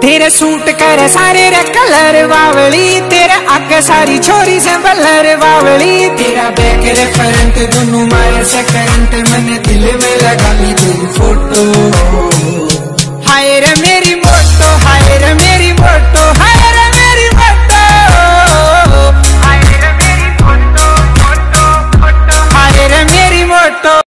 तेरे सूट करे सारे रे कलर बावली, तेरे आगे सारी छोरी से बलर बावली। तेरा बैक रे फ्रंट दोनों मारे से करंट, मैंने दिल में लगा ली तेरी फोटो।